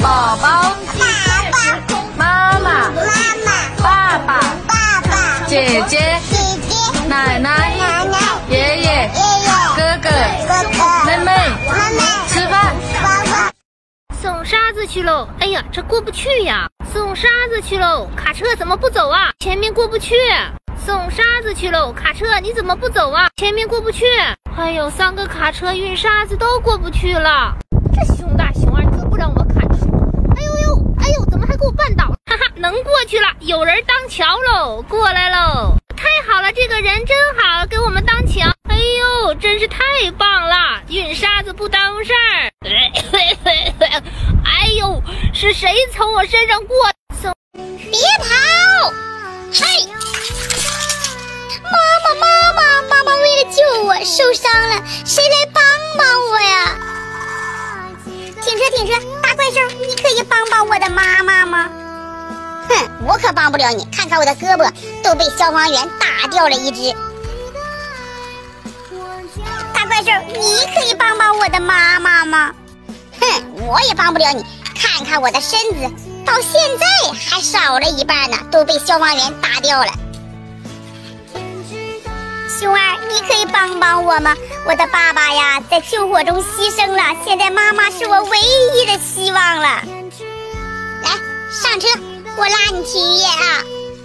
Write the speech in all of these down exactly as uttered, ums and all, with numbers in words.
宝宝、妈妈、爸爸、姐姐、奶奶、爷爷、哥哥、妹妹，吃饭。 送沙子去喽！哎呀，这过不去呀！送沙子去喽！卡车怎么不走啊？前面过不去。送沙子去喽！卡车你怎么不走啊？前面过不去。哎呦，三个卡车运沙子都过不去了。这熊大熊二就不让我砍树。哎呦呦，哎呦，怎么还给我绊倒？哈哈，能过去了，有人当桥喽！过来喽！太好了，这个人真好，给我们当桥。哎呦，真是太棒了！运沙子不耽误事儿。哎呦，是谁从我身上过？送， 别跑！嘿，妈妈，妈妈，妈妈为了救我受伤了，谁来帮帮我呀？停车，停车！大怪兽，你可以帮帮我的妈妈吗？哼，我可帮不了你，看看我的胳膊都被消防员打掉了一只。大怪兽，你可以帮帮我的妈妈吗？哼，我也帮不了你，看看我的身子，到现在还少了一半呢，都被消防员打掉了。熊二，你可以帮帮我吗？我的爸爸呀，在救火中牺牲了，现在妈妈是我唯一的希望了。来，上车，我拉你去医院啊！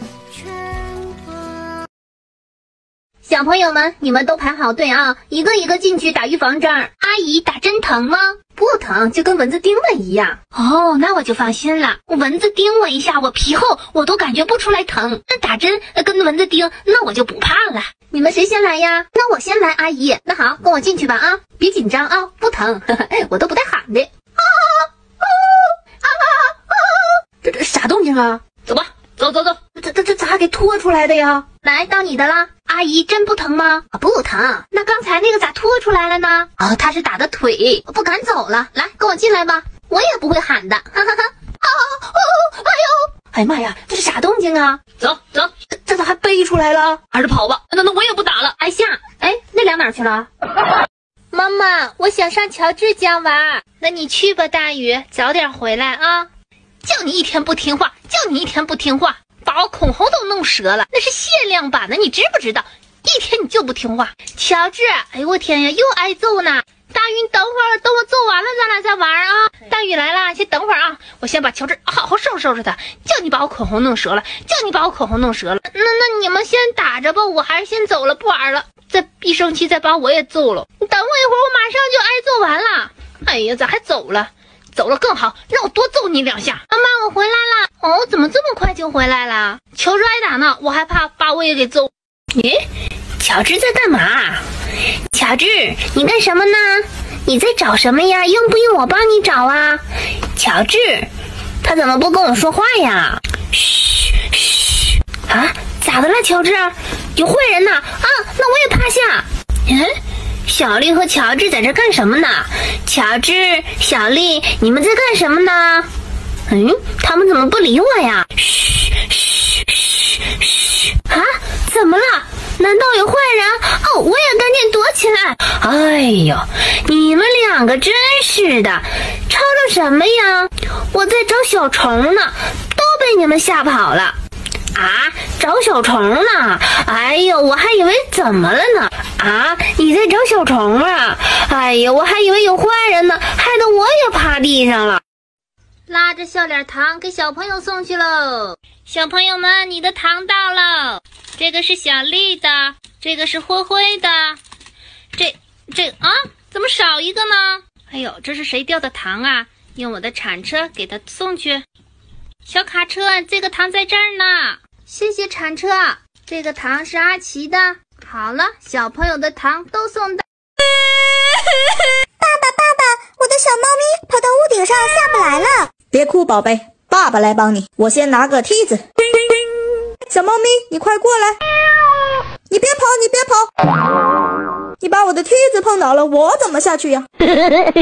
小朋友们，你们都排好队啊，一个一个进去打预防针。阿姨，打针疼吗？不疼，就跟蚊子叮了一样。哦，那我就放心了。蚊子叮我一下，我皮厚，我都感觉不出来疼。那打针跟蚊子叮，那我就不怕了。你们谁先来呀？那我先来，阿姨。那好，跟我进去吧啊！别紧张啊，不疼，呵呵，我都不带喊的。啊啊啊啊！这这啥动静啊？走吧，走走走。这这这咋给拖出来的呀？来，到你的啦。阿姨，真不疼吗？啊，不疼。那刚才那个咋拖出来了呢？啊，他是打的腿，不敢走了。来，跟我进来吧，我也不会喊的。哈哈哈！啊哦，哎呦，哎呀妈呀，这是啥动静啊？走走，这这咋还背出来了？还是跑吧。那那我也不打了。哎夏，哎，那俩哪去了？妈妈，我想上乔治家玩。那你去吧，大宇，早点回来啊。就你一天不听话，就你一天不听话。把我口红都弄折了，那是限量版的，你知不知道？一天你就不听话，乔治，哎呦我天呀，又挨揍呢！大宇，你等会儿，等我揍完了咱俩再玩啊！大宇来了，先等会儿啊，我先把乔治好好收拾收拾他。叫你把我口红弄折了，叫你把我口红弄折了。那那你们先打着吧，我还是先走了，不玩了。再一生气再把我也揍了。你等我一会儿，我马上就挨揍完了。哎呀，咋还走了？走了更好，让我多揍你两下。妈妈，我回来了。哦，怎么这么快就回来了？乔治挨打呢，我还怕把我也给揍。咦，乔治在干嘛？乔治，你干什么呢？你在找什么呀？用不用我帮你找啊？乔治，他怎么不跟我说话呀？嘘嘘，啊，咋的了，乔治？有坏人呐！啊，那我也趴下。嗯。小丽和乔治在这干什么呢？乔治，小丽，你们在干什么呢？嗯，他们怎么不理我呀？嘘嘘嘘嘘！啊，怎么了？难道有坏人？哦，我也赶紧躲起来。哎呦，你们两个真是的，吵吵什么呀？我在找小虫呢，都被你们吓跑了。啊，找小虫呢？哎呦，我还以为怎么了呢？啊，你在找小虫啊？哎呀，我还以为有坏人呢，害得我也趴地上了。拉着笑脸糖给小朋友送去喽！小朋友们，你的糖到了，这个是小丽的，这个是灰灰的，这这啊，怎么少一个呢？哎呦，这是谁掉的糖啊？用我的铲车给它送去。小卡车，这个糖在这儿呢，谢谢铲车。这个糖是阿奇的。好了，小朋友的糖都送到。 爸爸，爸爸，我的小猫咪跑到屋顶上下不来了。 别哭，宝贝，爸爸来帮你。我先拿个梯子。小猫咪，你快过来！你别跑，你别跑！你把我的梯子碰倒了，我怎么下去呀？boy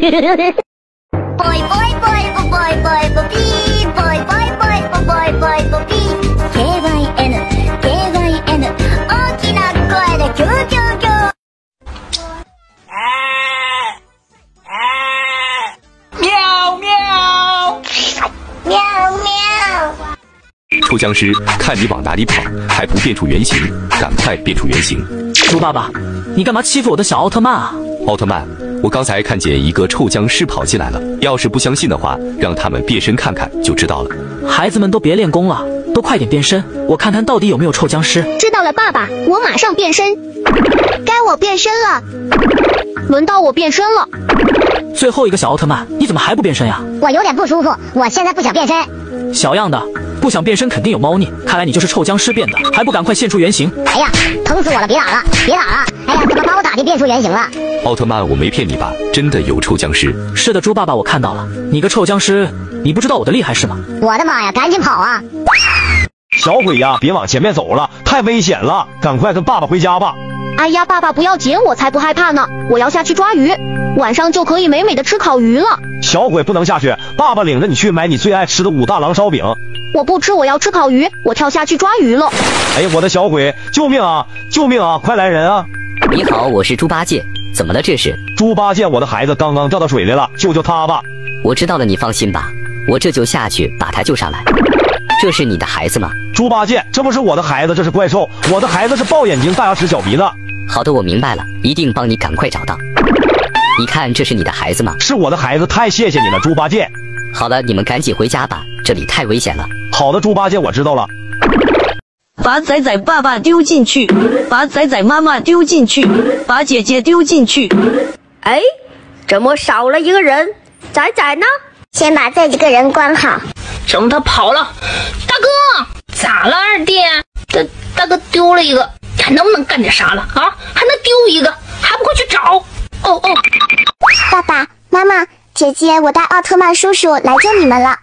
boy boy boy boy boy boy boy boy boy boy boy K Y N K Y N 大きな声でキューキューキュー。 喵喵！ 臭僵尸，看你往哪里跑，还不变出原形，赶快变出原形！ 猪爸爸，你干嘛欺负我的小奥特曼啊？ 奥特曼，我刚才看见一个臭僵尸跑进来了，要是不相信的话，让他们变身看看就知道了。 孩子们都别练功了，都快点变身，我看看到底有没有臭僵尸。 知道了，爸爸，我马上变身。该我变身了， 轮到我变身了。 最后一个小奥特曼，你怎么还不变身呀？ 我有点不舒服，我现在不想变身。 小样的，不想变身肯定有猫腻，看来你就是臭僵尸变的，还不赶快现出原形！ 哎呀，疼死我了！别打了，别打了！哎呀，怎么把我打的变出原形了？ 奥特曼，我没骗你吧？真的有臭僵尸。 是的，猪爸爸，我看到了，你个臭僵尸，你不知道我的厉害是吗？ 我的妈呀，赶紧跑啊！ 小鬼呀，别往前面走了，太危险了，赶快跟爸爸回家吧。 哎呀，爸爸不要紧，我才不害怕呢！我要下去抓鱼，晚上就可以美美的吃烤鱼了。 小鬼不能下去，爸爸领着你去买你最爱吃的武大郎烧饼。 我不吃，我要吃烤鱼，我跳下去抓鱼了。 哎呀，我的小鬼，救命啊！救命啊！快来人啊！ 你好，我是猪八戒，怎么了这是？ 猪八戒，我的孩子刚刚掉到水里了，救救他吧！ 我知道了，你放心吧，我这就下去把他救上来。这是你的孩子吗？ 猪八戒，这不是我的孩子，这是怪兽。我的孩子是豹眼睛、大牙齿、小鼻子。 好的，我明白了，一定帮你赶快找到。你看，这是你的孩子吗？ 是我的孩子，太谢谢你了，猪八戒。 好了，你们赶紧回家吧，这里太危险了。 好的，猪八戒，我知道了。 把仔仔爸爸丢进去，把仔仔妈妈丢进去，把姐姐丢进去。 哎，怎么少了一个人？仔仔呢？ 先把这几个人关好。 等他跑了，大哥，咋了二弟？大大哥丢了一个，还能不能干点啥了啊？还能丢一个，还不快去找？哦哦， 爸爸妈妈，姐姐，我带奥特曼叔叔来救你们了。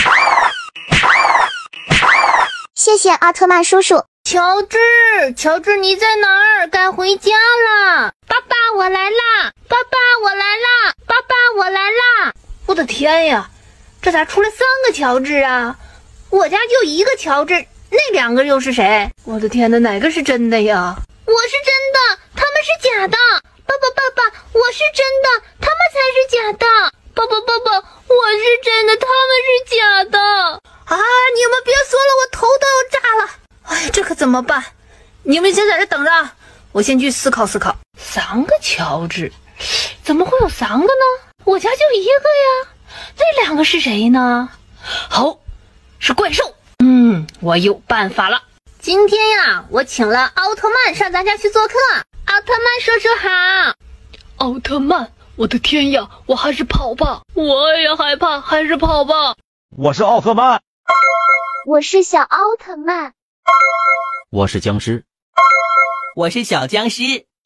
谢谢奥特曼叔叔。 乔治，乔治你在哪儿？该回家了。爸爸，我来啦！爸爸，我来啦！爸爸，我来啦！我的天呀，这咋出来三个乔治啊？我家就一个乔治，那两个又是谁？我的天哪，哪个是真的呀？我是真的，他们是假的。爸爸，爸爸，我是真的，他们才是假的。爸爸，爸爸，我是真的，他们是假的。啊！你们别说了，我头都要炸了。哎呀，这可怎么办？你们先在这等着，我先去思考思考。三个乔治，怎么会有三个呢？我家就一个呀，那两个是谁呢？好，是怪兽。嗯，我有办法了。今天呀，我请了奥特曼上咱家去做客。奥特曼叔叔好。 奥特曼，我的天呀，我还是跑吧，我也害怕，还是跑吧。 我是奥特曼。 我是小奥特曼。 我是僵尸。 我是小僵尸。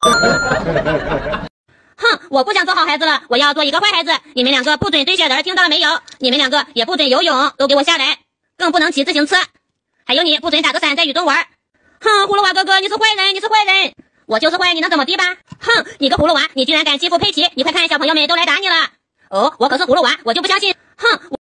哼，我不想做好孩子了，我要做一个坏孩子。你们两个不准堆雪人，听到了没有？你们两个也不准游泳，都给我下来，更不能骑自行车。还有你不准打个伞在雨中玩。哼，葫芦娃哥哥，你是坏人，你是坏人。我就是坏，你能怎么地吧？哼，你个葫芦娃，你居然敢欺负佩奇！你快看，小朋友们都来打你了。哦，我可是葫芦娃，我就不相信。哼。